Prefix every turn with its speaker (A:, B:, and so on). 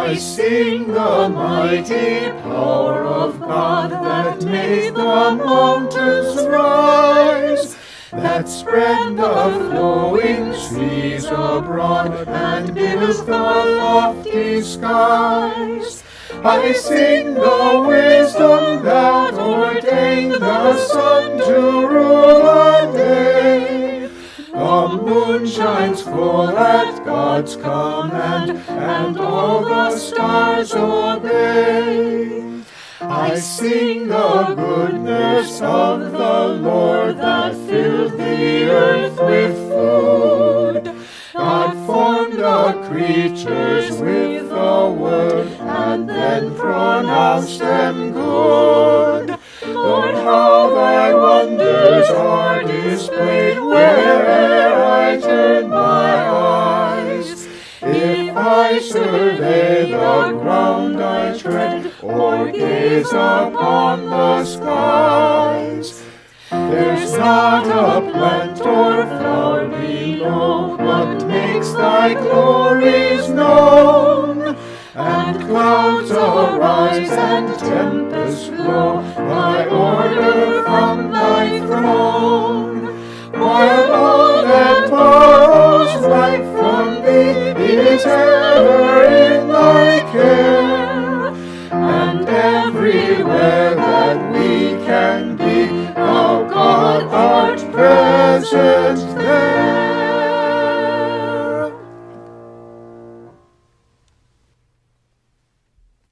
A: I sing the mighty power of God that made the mountains rise, that spread the flowing seas abroad and built the lofty skies. I sing the wisdom that ordained the sun to rule the day. The moon shines full at God's command, and all the stars obey. I sing the goodness of the Lord that filled the earth with food. God formed the creatures with the word, and then pronounced them good. Lord, how thy wonders are displayed where'er I turn my eyes. If I survey the ground I tread, or gaze upon the skies, there's not a plant or flower below but makes thy glories known. And clouds arise and tempests blow by order from thy throne, while all that borrows life from thee is ever in thy care. And everywhere that we can be, thou God art present